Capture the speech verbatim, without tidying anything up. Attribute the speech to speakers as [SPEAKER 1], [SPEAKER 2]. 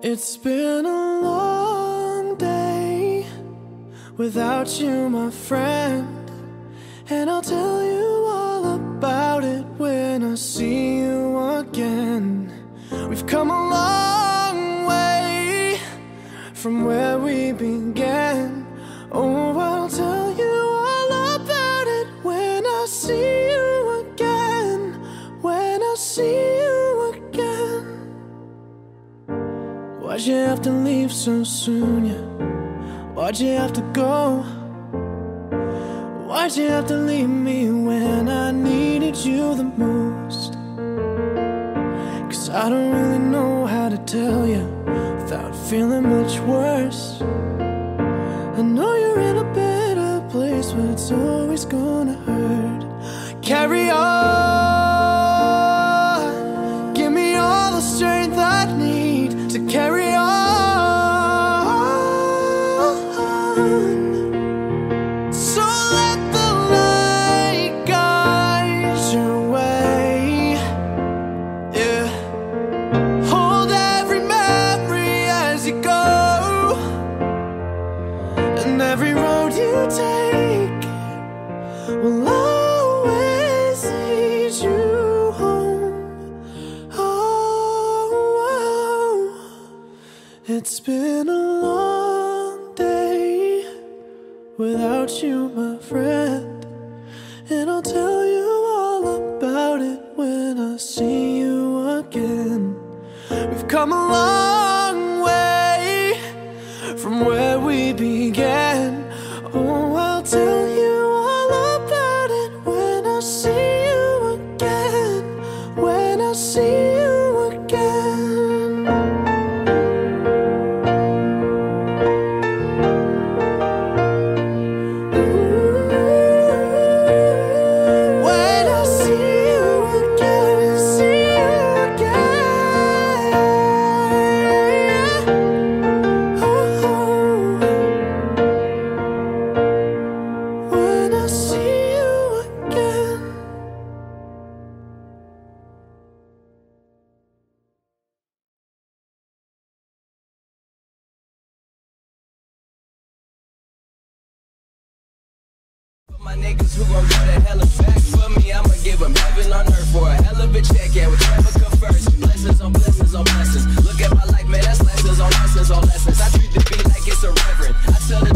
[SPEAKER 1] It's been a long day without you, my friend, and I'll tell you all about it when I see you again. We've come a long way from where we began. Oh, I'll tell you all about it when I see you again. When I see you again. Why'd you have to leave so soon, yeah? Why'd you have to go? Why'd you have to leave me when I needed you the most? Cause I don't really know how to tell you without feeling much worse. I know you're in a better place, but it's always gonna hurt. Carry on, give me all the strength I need to carry on. So let the light guide your way, yeah. Hold every memory as you go, and every road you take will always lead you home. Oh, oh. It's been a long day without you, my friend, and I'll tell you all about it when I see you again. We've come a long way from where we began. Oh, I'll tell you all about it when I see you again. When I see you again. Ooh, when I see you again, see you again. Oh, when I see you again.
[SPEAKER 2] My niggas who gon' go to hell and back for me, I'ma give them heaven on earth for a hell of a check, yeah, whichever come first. Blessings on blessings on blessings. Look at my life, man, that's lessons on lessons on lessons. I treat the beat like it's a reverend. I tell